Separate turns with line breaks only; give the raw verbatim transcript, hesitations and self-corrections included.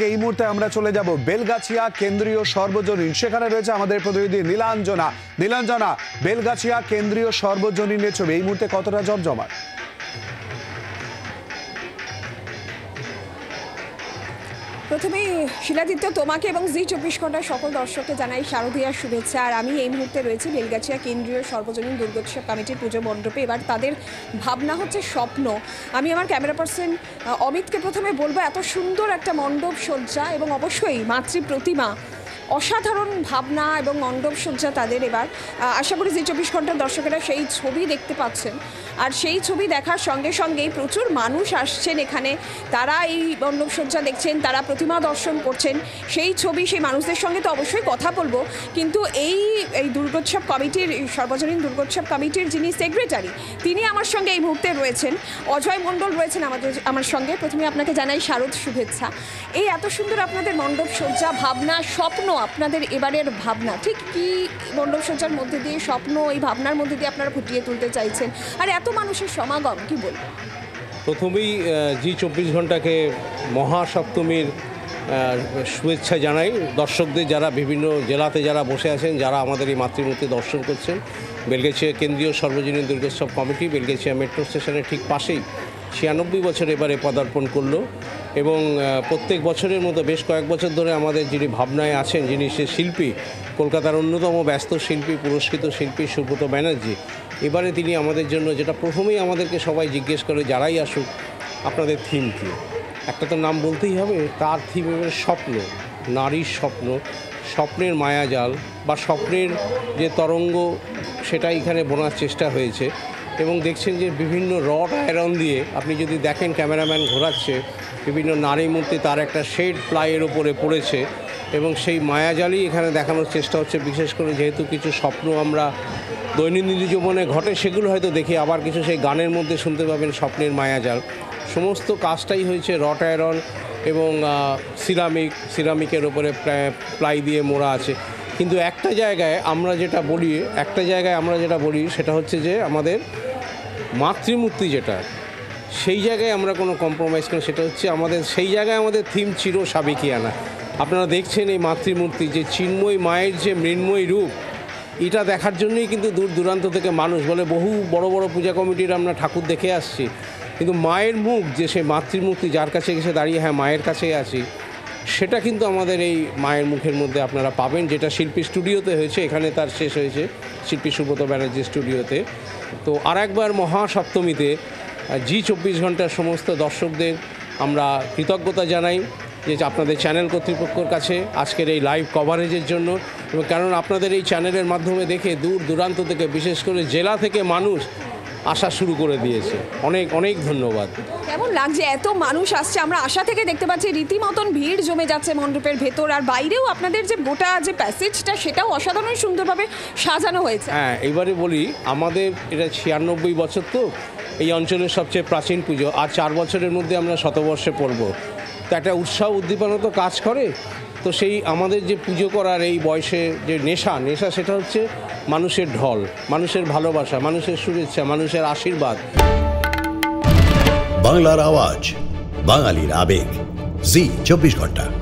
এই মুহূর্তে আমরা চলে যাব বেলগাছিয়া কেন্দ্রীয় সর্বজনীন। সেখানে রয়েছে আমাদের প্রতিনিধি নীলাঞ্জনা। নীলাঞ্জনা, বেলগাছিয়া কেন্দ্রীয় সর্বজনীনের ছবি এই মুহূর্তে কতটা জমজমাট?
প্রথমেই শিলাদিত্য, তোমাকে এবং জি চব্বিশ ঘন্টার সকল দর্শককে জানাই শারদীয়ার শুভেচ্ছা। আর আমি এই মুহূর্তে রয়েছি বেলগাছিয়া কেন্দ্রীয় সর্বজনীন দুর্গোৎসব কমিটির পুজো মণ্ডপে। এবার তাদের ভাবনা হচ্ছে স্বপ্ন। আমি আমার ক্যামেরা পার্সন অমিতকে প্রথমে বলবো, এত সুন্দর একটা মণ্ডপ সজ্জা এবং অবশ্যই মাতৃ প্রতিমা, অসাধারণ ভাবনা এবং মণ্ডপ সজ্জা তাদের। এবার আশা করি জি চব্বিশ ঘন্টার দর্শকেরা সেই ছবি দেখতে পাচ্ছেন। আর সেই ছবি দেখার সঙ্গে সঙ্গেই প্রচুর মানুষ আসছেন এখানে, তারা এই মণ্ডপ সজ্জা দেখছেন, তারা প্রতিমা দর্শন করছেন। সেই ছবি, সেই মানুষদের সঙ্গে তো অবশ্যই কথা বলবো, কিন্তু এই এই দুর্গোৎসব কমিটির, সর্বজনীন দুর্গোৎসব কমিটির যিনি সেক্রেটারি, তিনি আমার সঙ্গে এই মুহূর্তে রয়েছেন। অজয় মণ্ডল রয়েছেন আমাদের আমার সঙ্গে। প্রথমে আপনাকে জানাই শারদ শুভেচ্ছা। এই এত সুন্দর আপনাদের মণ্ডপ সজ্জা, ভাবনা, স্বপ্ন, আপনাদের এবারের ভাবনা ঠিক কি মণ্ডপ সজ্জার মধ্যে দিয়ে, স্বপ্ন, এই ভাবনার মধ্যে দিয়ে আপনারা ফুটিয়ে তুলতে চাইছেন, আর এত মানুষের সমাগম কি বলবো?
প্রথমেই জি চব্বিশ ঘন্টাকে মহাসপ্তমীর শুভেচ্ছা জানাই দর্শকদের, যারা বিভিন্ন জেলাতে যারা বসে আছেন, যারা আমাদের এই মাতৃমূর্তি দর্শন করছেন। বেলগাছিয়া কেন্দ্রীয় সর্বজনীন দুর্গোৎসব কমিটি বেলগাছিয়া মেট্রো স্টেশনের ঠিক পাশেই ছিয়ানব্বই বছর এবারে পদার্পণ করলো এবং প্রত্যেক বছরের মতো বেশ কয়েক বছর ধরে আমাদের যিনি ভাবনায় আছেন, যিনি সে শিল্পী, কলকাতার অন্যতম ব্যস্ত শিল্পী, পুরস্কৃত শিল্পী সুব্রত ব্যানার্জি, এবারে তিনি আমাদের জন্য, যেটা প্রথমেই আমাদেরকে সবাই জিজ্ঞেস করে যারাই আসুক, আপনাদের থিম কী? একটা তো নাম বলতেই হবে। তার থিম এবারে স্বপ্ন, নারীর স্বপ্ন, স্বপ্নের মায়াজাল বা স্বপ্নের যে তরঙ্গ, সেটা এখানে বোনার চেষ্টা হয়েছে। এবং দেখছেন যে বিভিন্ন রড আয়রন দিয়ে, আপনি যদি দেখেন ক্যামেরাম্যান ঘোরাচ্ছে, বিভিন্ন নারী মূর্তি তার একটা শেড প্লাইয়ের ওপরে পড়েছে এবং সেই মায়াজালই এখানে দেখানোর চেষ্টা হচ্ছে। বিশেষ করে যেহেতু কিছু স্বপ্ন আমরা দৈনন্দিন জীবনে ঘটে, সেগুলো হয়তো দেখি, আবার কিছু সেই গানের মধ্যে শুনতে পাবেন স্বপ্নের মায়াজাল। সমস্ত কাজটাই হয়েছে রড আয়রন এবং সিরামিক, সিরামিকের ওপরে প্লাই দিয়ে মোড়া আছে। কিন্তু একটা জায়গায় আমরা যেটা বলি, একটা জায়গায় আমরা যেটা বলি সেটা হচ্ছে যে আমাদের মাতৃমূর্তি যেটা, সেই জায়গায় আমরা কোনো কম্প্রোমাইজ করি। সেটা হচ্ছে আমাদের সেই জায়গায় আমাদের থিম চির সাবেকিয়ানা। আপনারা দেখছেন এই মাতৃমূর্তি, যে চিন্ময় মায়ের যে মৃন্ময় রূপ, এটা দেখার জন্যই কিন্তু দূর দূরান্ত থেকে মানুষ বলে, বহু বড় বড় পূজা কমিটির আমরা ঠাকুর দেখে আসছি, কিন্তু মায়ের মুখ যে সেই মাতৃমূর্তি, যার কাছে এসে দাঁড়িয়ে হ্যাঁ মায়ের কাছেই আছি, সেটা কিন্তু আমাদের এই মায়ের মুখের মধ্যে আপনারা পাবেন। যেটা শিল্পী স্টুডিওতে হয়েছে, এখানে তার শেষ হয়েছে শিল্পী সুব্রত ব্যানার্জি স্টুডিওতে। তো আর একবার মহাসপ্তমীতে জি চব্বিশ ঘন্টার সমস্ত দর্শকদের আমরা কৃতজ্ঞতা জানাই যে আপনাদের চ্যানেল কর্তৃপক্ষের কাছে আজকের এই লাইভ কভারেজের জন্য। এবং কারণ আপনাদের এই চ্যানেলের মাধ্যমে দেখে দূর দূরান্ত থেকে, বিশেষ করে জেলা থেকে মানুষ আসা শুরু করে দিয়েছে। অনেক অনেক ধন্যবাদ।
কেমন লাগছে? এত মানুষ আসছে, আমরা আশা থেকে দেখতে পাচ্ছি রীতিমতন ভিড় জমে যাচ্ছে মণ্ডপের ভেতর, আর বাইরেও আপনাদের যে গোটা যে প্যাসেজটা, সেটাও অসাধারণ সুন্দরভাবে সাজানো হয়েছে।
হ্যাঁ, এবারে বলি, আমাদের এটা ছিয়ানব্বই বছর, তো এই অঞ্চলের সবচেয়ে প্রাচীন পুজো। আর চার বছরের মধ্যে আমরা শতবর্ষে পড়ব, তো একটা উৎসাহ উদ্দীপনা তো কাজ করে। তো সেই আমাদের যে পুজো করার এই বয়সে যে নেশা নেশা সেটা হচ্ছে মানুষের ঢল, মানুষের ভালোবাসা, মানুষের শুভেচ্ছা, মানুষের আশীর্বাদ।
বাংলার আওয়াজ, বাঙালির আবেগ, জি চব্বিশ ঘন্টা।